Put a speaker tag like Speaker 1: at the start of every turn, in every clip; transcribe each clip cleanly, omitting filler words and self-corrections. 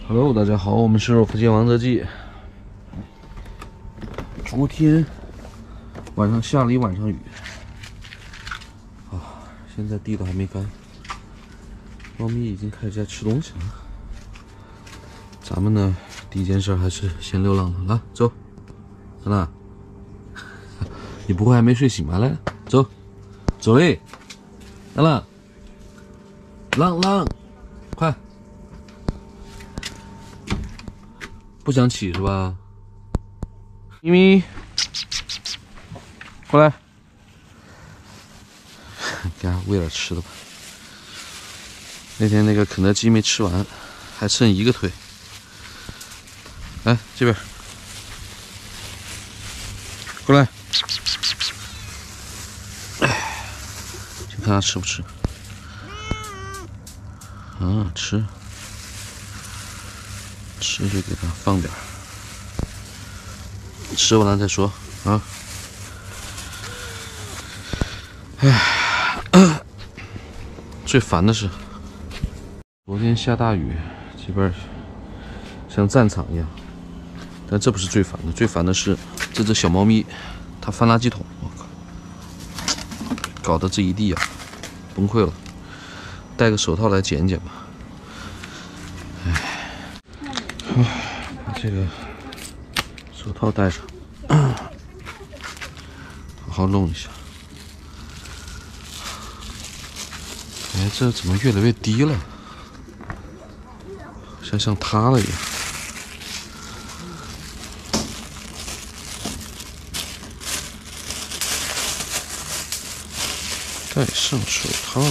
Speaker 1: Hello， 大家好，我们是福建王泽记。昨天晚上下了一晚上雨，现在地都还没干，猫咪已经开始在吃东西了。咱们呢，第一件事还是先溜浪了，来走，兰兰，你不会还没睡醒吧？来，走，走嘞，兰兰，浪，快！不想起是吧？咪咪，过来，给它喂点吃的吧。那天那个肯德基没吃完，还剩一个腿。来这边，过来，先看它吃不吃。吃。吃就给它放点儿，吃完了再说啊。最烦的是，昨天下大雨，基本像战场一样。但这不是最烦的，最烦的是这只小猫咪，它翻垃圾桶，我靠，搞得这一地啊，崩溃了。戴个手套来捡一捡吧。把这个手套戴上，好好弄一下。哎，这怎么越来越低了？好像塌了一样。戴上手套。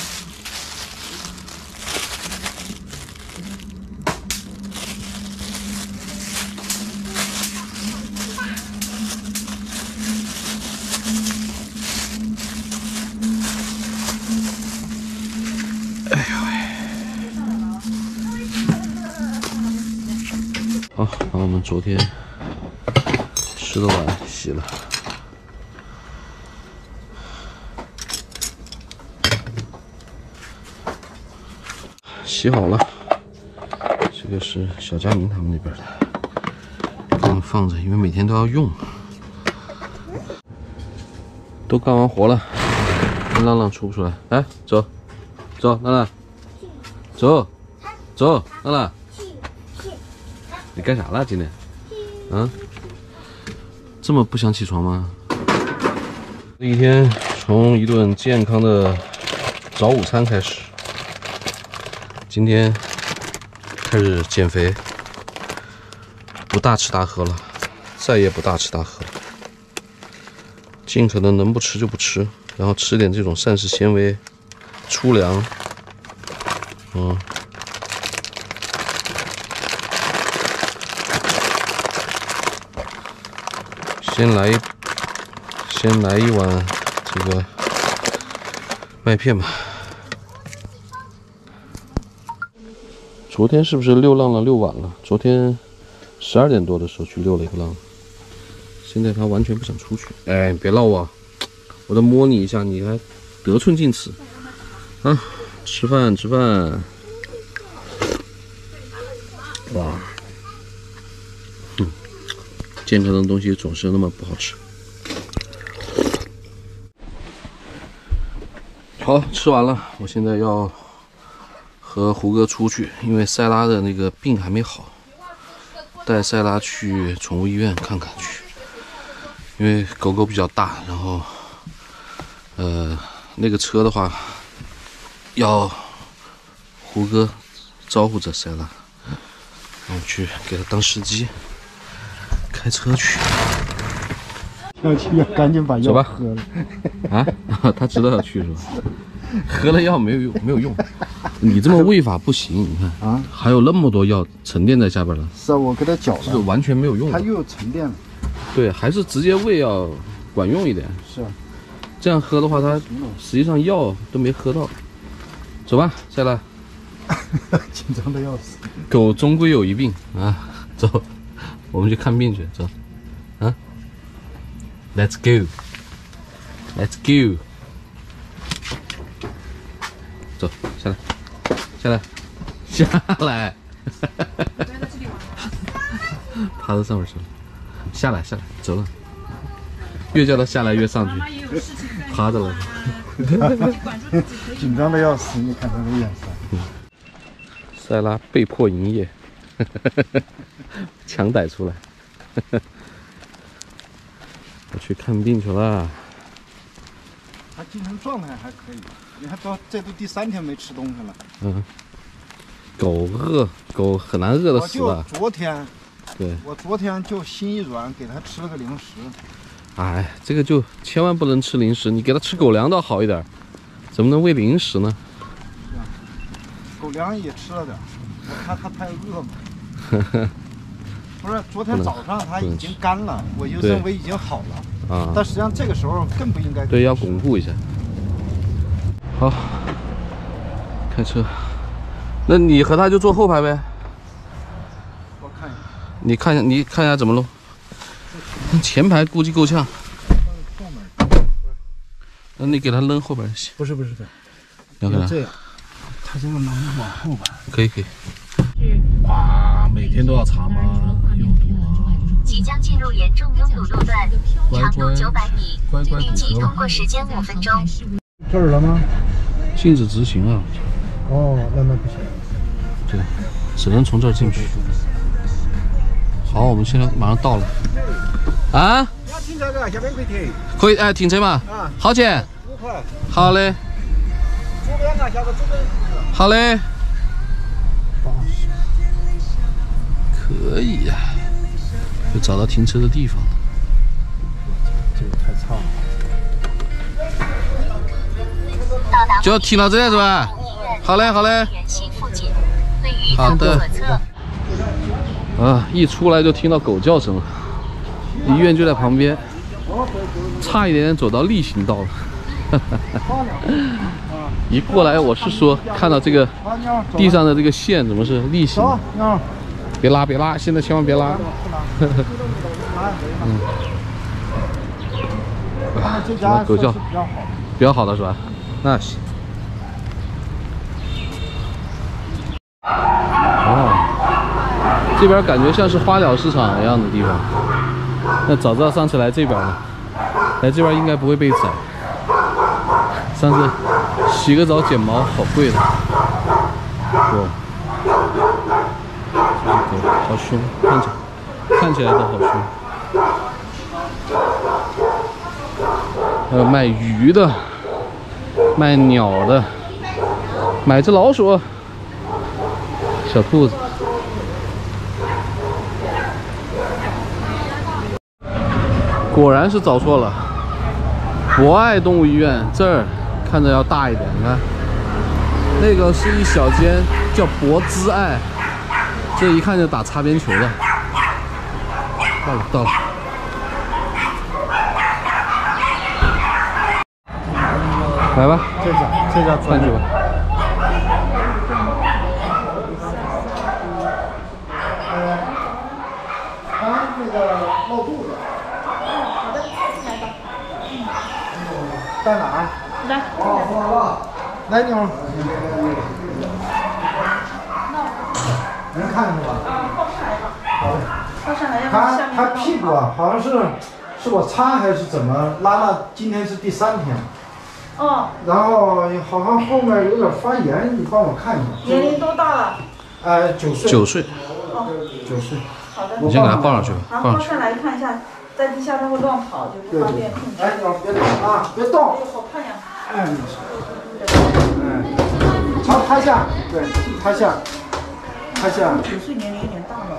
Speaker 1: 好，把我们昨天吃的碗洗了。洗好了，这个是小佳明他们那边的，给我们放着，因为每天都要用。都干完活了，浪浪出不出来？来，走，走，浪浪，走，走，浪浪。你干啥了今天？这么不想起床吗？这一天从一顿健康的早午餐开始，今天开始减肥，不大吃大喝了，再也不大吃大喝了，尽可能能不吃就不吃，然后吃点这种膳食纤维，粗粮，先来一碗这个麦片吧。昨天是不是遛浪了遛晚了？昨天12点多的时候去遛了一个浪，现在他完全不想出去。哎，你别闹我，我再摸你一下，你还得寸进尺啊！吃饭。哇，健康的东西总是那么不好吃。好，吃完了，我现在要和胡哥出去，因为塞拉的那个病还没好，带塞拉去宠物医院看看去。因为狗狗比较大，然后那个车的话要胡歌招呼着塞拉，让我去给他当司机，开车去。
Speaker 2: 要去要赶紧把药喝了。
Speaker 1: 他知道要去是吧？喝了药没有用，你这么喂法不行，你看还有那么多药沉淀在下边了。
Speaker 2: 是啊，我给他搅了，
Speaker 1: 这完全没有用。
Speaker 2: 它又沉淀了。
Speaker 1: 对，还是直接喂要管用一点。
Speaker 2: 是啊，
Speaker 1: 这样喝的话，它实际上药都没喝到。走吧，下来。
Speaker 2: 紧张的要死。
Speaker 1: 狗终归有一病啊！走，我们去看病去。走，Let's go， 走，下来， 爬到上面去了，下来，走了。越叫他下来越上去，趴着了。
Speaker 2: 紧张的要死，你看他的眼神。
Speaker 1: 塞拉被迫营业，强逮出来。我去看病去了。
Speaker 2: 他精神状态还可以，你看这都第3天没吃东西了。
Speaker 1: 嗯。狗很难饿得死的。
Speaker 2: 就昨天，
Speaker 1: 对，
Speaker 2: 我昨天就心一软，给它吃了个零食。
Speaker 1: 哎，这个就千万不能吃零食，你给它吃狗粮倒好一点，怎么能喂零食呢？
Speaker 2: 是啊，狗粮也吃了点，我看它太饿嘛。不是，昨天早上它已经干了，我就认为已经好了。啊，但实际上这个时候更不应该。
Speaker 1: 对，要巩固一下。好，开车。那你和他就坐后排呗。
Speaker 2: 我看一下。
Speaker 1: 你看一下怎么弄。前排估计够呛。那你给他扔后边行。
Speaker 2: 不是的。
Speaker 1: 要给他
Speaker 2: 这样，他这个能往后吧？
Speaker 1: 可以。哇，每天都要查吗？拥堵啊！
Speaker 3: 即将进入严重拥堵路段，长度900米，预计通过时间5分钟。
Speaker 2: 这儿了吗？
Speaker 1: 禁止直行啊！
Speaker 2: 哦，那不行。
Speaker 1: 对，只能从这儿进去。好，我们现在马上到了。啊？
Speaker 2: 你要停这个，下边可以停。
Speaker 1: 可以，停车嘛？
Speaker 2: 啊。
Speaker 1: 好钱
Speaker 2: 5块。
Speaker 1: 好嘞。
Speaker 2: 左边啊，下个左边。
Speaker 1: 好嘞。可以呀，就找到停车的地方了。
Speaker 2: 这个太差
Speaker 3: 了。
Speaker 1: 就要停到这里是吧？好嘞。好的。啊，一出来就听到狗叫声了，医院就在旁边，差一点走到例行道了。一过来，我是说看到这个地上的这个线怎么是例行？别拉，现在千万别拉。
Speaker 2: 这家
Speaker 1: 狗叫比较好的是吧？那行。这边感觉像是花鸟市场一样的地方。那早知道上次来这边呢，来这边应该不会被宰。上次洗个澡剪毛好贵的。哇，这只狗好凶，看起来都好凶。还有卖鱼的，卖鸟的，买只老鼠，小兔子。果然是找错了，博爱动物医院这儿看着要大一点，你看，那个是一小间叫博之爱，这一看就打擦边球的。到了，来吧，
Speaker 2: 这家
Speaker 1: 上去吧。
Speaker 2: 那个闹肚子。在哪儿？来。来，妞。能看见吧？好的。他屁股啊，好像是我擦还是怎么拉了？今天是第3天。
Speaker 4: 哦。
Speaker 2: 然后好像后面有点发炎，你帮我看一下。
Speaker 4: 年龄多大了
Speaker 2: ？9岁。
Speaker 1: 9岁。
Speaker 4: 哦。
Speaker 2: 9岁。
Speaker 4: 好的。
Speaker 1: 你先给他抱上去吧。
Speaker 4: 然后抱上来看一下，在地下它会乱跑，就不方便控制。
Speaker 2: 哎，别动啊，别动。
Speaker 4: 哎呦，好看呀。
Speaker 2: 哎，朝趴下，对，趴下。
Speaker 4: 9岁年龄有点大了。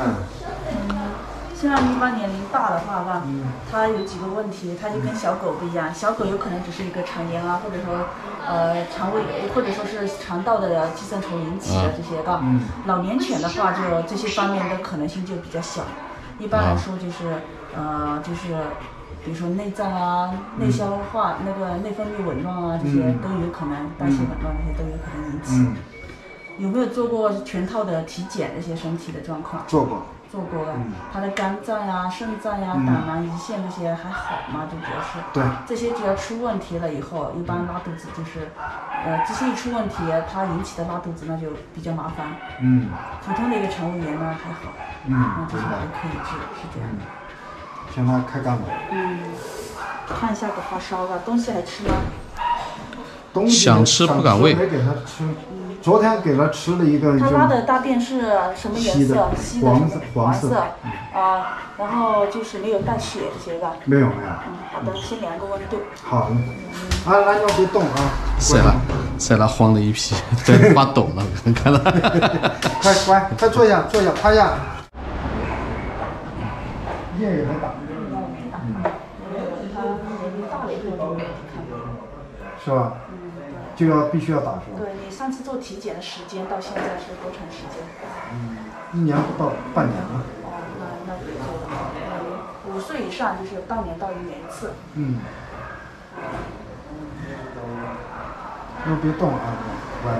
Speaker 4: 像一般年龄大的话吧，它有几个问题，它就跟小狗不一样。小狗有可能只是一个肠炎啊，或者说肠胃，或者说是肠道的寄生虫引起的这些个。老年犬的话，就这些方面的可能性就比较小。一般来说就是比如说内脏啊、内消化、那个内分泌紊乱啊，这些都有可能，代谢紊乱这些都有可能引起。有没有做过全套的体检这些身体的状况？
Speaker 2: 做过。
Speaker 4: 做过了，他的肝脏呀、肾脏呀、胆囊、胰腺这些还好嘛，就主要是。
Speaker 2: 对。
Speaker 4: 这些只要出问题了以后，一般拉肚子就是，这些一出问题，它引起的拉肚子那就比较麻烦。普通的一个肠胃炎呢还好。那就是还可以治，是这样的。
Speaker 2: 现在开干了。
Speaker 4: 看一下个发烧了，东西还吃吗？
Speaker 1: 想吃不敢喂。
Speaker 2: 没给他吃。昨天给他吃了一个。
Speaker 4: 他拉的大便是什么颜色？稀的黄色。然后就是没有带血这些吧？
Speaker 2: 没有。
Speaker 4: 好的，先量个温度。
Speaker 2: 好的。蓝妞别动啊！
Speaker 1: 塞拉慌了一批，在发抖了，看了。
Speaker 2: 快乖，快坐下，趴下。液也没打。是吧？必须要打是吧？
Speaker 4: 对，你上次做体检的时间到现在是多长时间
Speaker 2: ？1年不到，半年了。
Speaker 4: 那别做了。5岁以上就是半年到1年1次。
Speaker 2: 那别动啊，乖。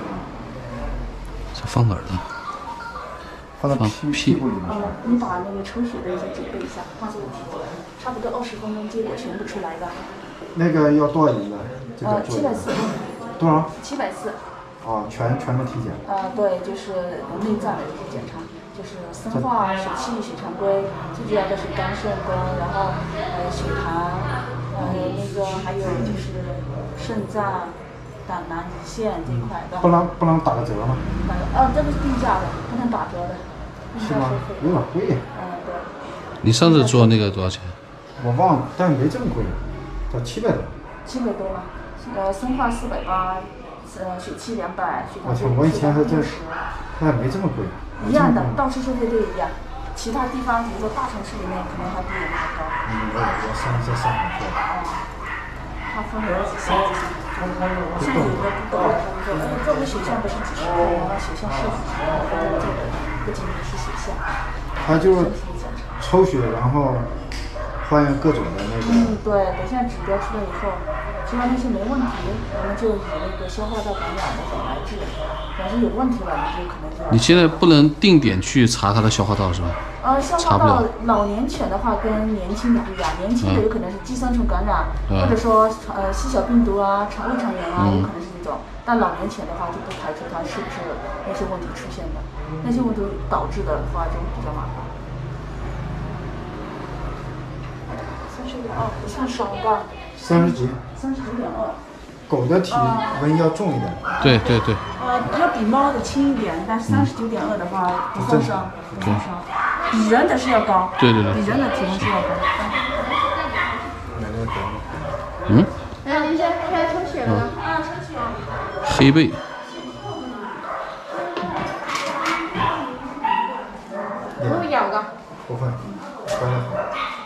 Speaker 1: 这放哪儿呢？
Speaker 2: 放到屁股里面。
Speaker 4: 你把那个抽血的一些准备一下，放这个体检，差不多20分钟结果全部出来的。
Speaker 2: 那个要多少银子
Speaker 4: ？740。
Speaker 2: 多少
Speaker 4: ？740。
Speaker 2: 全部体检。
Speaker 4: 对，就是内脏的这些检查，就是生化、血气、血常规，最主要的是肝肾功，然后血糖，还有就是肾脏、胆囊、胰腺这一块的。
Speaker 2: 不能打个折吗？
Speaker 4: 这个是定价的，不能打折的。
Speaker 2: 是吗？有点贵。
Speaker 4: 对。
Speaker 1: 你上次做那个多少钱？
Speaker 2: 我忘了，但是没这么贵，到700多。
Speaker 4: 700多吗？生化480，血气200，血糖
Speaker 2: 我以前还真是，那没这么贵。
Speaker 4: 一样的，到处收费都一样。其他地方，比如说大城市里面，可能还比我们还高。
Speaker 2: 我在上海做。
Speaker 4: 它分为几项？像有的不懂，他们说，这个血项不是几十块吗？血项是这个不仅仅是血项。
Speaker 2: 他就是抽血，然后还原各种的那个。
Speaker 4: 对，等下指标出来以后，只要那些没问题，我们就以那个消化道感染那种来治。要是有问题了，你就可能就。
Speaker 1: 你现在不能定点去查它的消化道是吧？
Speaker 4: 消化道老年犬的话跟年轻的不一样，年轻的有可能是寄生虫感染，或者说细小病毒啊、胃肠炎啊，有可能是这种。但老年犬的话就不排除它是不是那些问题出现的，那些问题导致的话就比较麻烦。不算少吧
Speaker 2: ？30几。
Speaker 4: 39.2。
Speaker 2: 狗的体温要重一点。
Speaker 1: 对。
Speaker 4: 要比猫的轻一点，但是39.2的话不算伤，比人的是要高。
Speaker 1: 对。
Speaker 4: 比人的体温是要高。
Speaker 5: 您现在抽血了？抽血。
Speaker 1: 黑背。
Speaker 5: 会不会咬的？
Speaker 2: 不会，乖得好。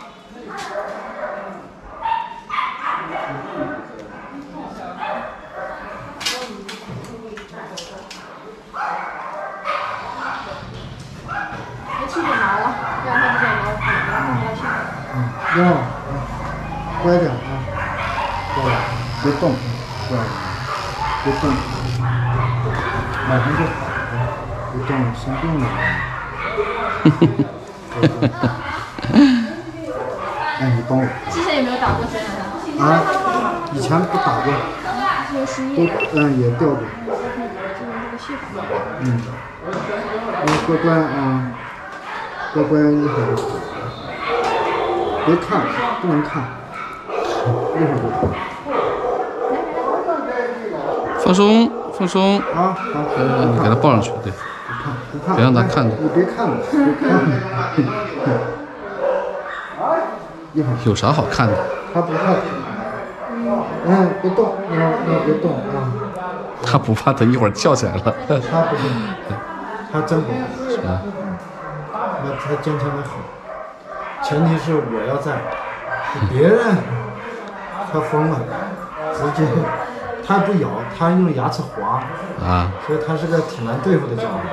Speaker 2: 乖点啊，乖，别动，乖，别动，马上就好了，别动，生病了。哎，你帮我。
Speaker 5: 之前有没有打过针
Speaker 2: 啊？以前不打过，也掉过。乖乖啊，乖乖一会儿就好。别看，不能看，一会儿就好。
Speaker 1: 放松
Speaker 2: 啊！好，
Speaker 1: 你给它抱上去，对，
Speaker 2: 不看，
Speaker 1: 别让它看着。
Speaker 2: 你别看了，一会儿
Speaker 1: 有啥好看的？
Speaker 2: 他不怕。别动，别动啊！
Speaker 1: 他不怕，他一会儿叫起来了。
Speaker 2: 他不动，他真不怕。
Speaker 1: 是吧？
Speaker 2: 那他坚强的很。前提是我要在，别人他疯了，直接他不咬，他用牙齿划
Speaker 1: 啊，
Speaker 2: 所以他是个挺难对付的家伙，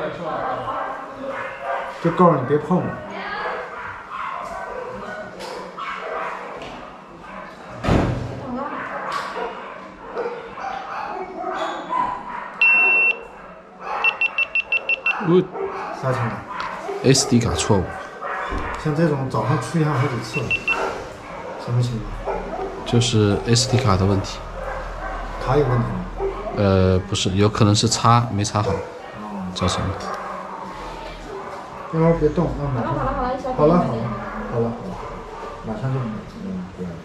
Speaker 2: 就告诉你别碰我。撒清了。
Speaker 1: SD 卡错误。
Speaker 2: 像这种早上出现好几次，什么情况？
Speaker 1: 就是 SD 卡的问题。
Speaker 2: 卡有问题吗？
Speaker 1: 不是，有可能是没插好，造成的。
Speaker 2: 一会儿别动，马上。好了，马上就对了。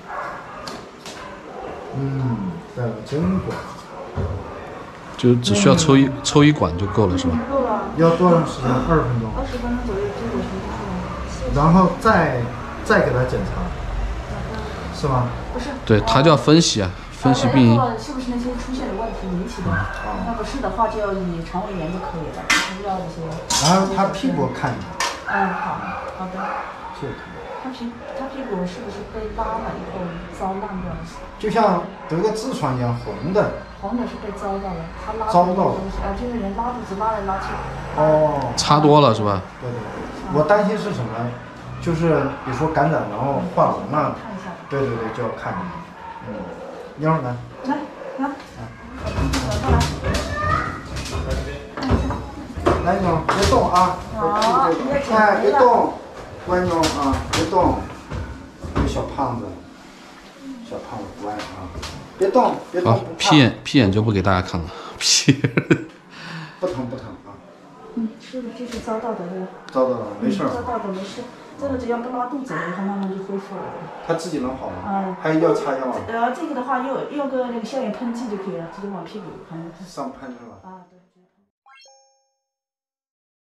Speaker 2: 对了，真乖。
Speaker 1: 就只需要抽一管就够了，是吧？
Speaker 2: 够了。要多长时间？20分钟。20分钟左右就给出来。然后再给他检查，是吗？不是。
Speaker 1: 对，他就要分析啊，分析病因。
Speaker 4: 是不是那些出现的问题引起的？那不是的话，就要以肠胃炎就可以了，不要这些。
Speaker 2: 然后他屁股看一下。
Speaker 4: 好的。
Speaker 2: 是。
Speaker 4: 他屁股是不是被拉了以后糟烂掉了？
Speaker 2: 就像得个痔疮一样，红的
Speaker 4: 是被糟到了，他拉
Speaker 2: 糟到了。
Speaker 4: 就是人拉肚子拉来拉去。
Speaker 1: 擦多了是吧？
Speaker 2: 对。我担心是什么？就是比如说感染，然后化脓了。看一下。对，就要看一下。妞儿来。来妞，别动啊！别动，乖妞啊，别动。这小胖子乖啊，别动。
Speaker 1: 好，屁眼就不给大家看了，屁。
Speaker 2: 不疼啊。
Speaker 4: 是的，就是遭到的这个。
Speaker 2: 遭到了，没事。
Speaker 4: 遭到的没事，这个只要不拉肚子了，它慢慢就恢复了。
Speaker 2: 它自己能好吗？还要擦药吗？
Speaker 4: 这个的话用个那个消炎喷剂就可以了，直接往屁股上喷。
Speaker 2: 上喷是吧？
Speaker 4: 对。